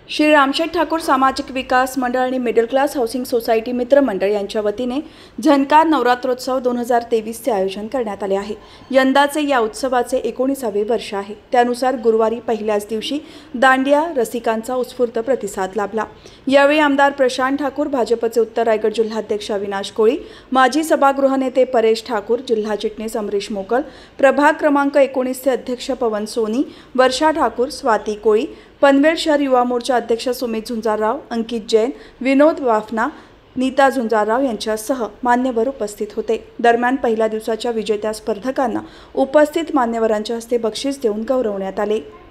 श्री रामशेठ ठाकूर सामाजिक विकास मंडळ आणि मिडल क्लास हाऊसिंग सोसायटी मित्र मंडळ यांच्या वतीने झणकार नवरात्रोत्सव 2023चे आयोजन करण्यात आले आहे। यंदाचे या उत्सवाचे 19वे वर्ष आहे। त्यानुसार गुरुवारी पहिल्याच दिवशी दांडिया रसिकांचा उत्स्फूर्त प्रतिसाद लाभला। यावेळी आमदार प्रशांत ठाकूर, भाजपचे उत्तर रायगड जिल्हाध्यक्ष अविनाश कोळी, माजी सभागृह नेते परेश ठाकूर, जिल्हा चिटणीस अमरीश मोकल, प्रभाग क्रमांक 19 चे अध्यक्ष पवन सोनी, वर्षा ठाकूर, स्वाती कोळी, पनवेल शहर युवा मोर्चा अध्यक्ष सुमित झुंजारराव, अंकित जैन, विनोद वाफना, नीता झुंजारराव यांच्यासह मान्यवर उपस्थित होते। दरम्यान पहिल्या दिवसाच्या विजेत्या स्पर्धकांना उपस्थित मान्यवरांच्या हस्ते बक्षीस देऊन गौरवण्यात आले।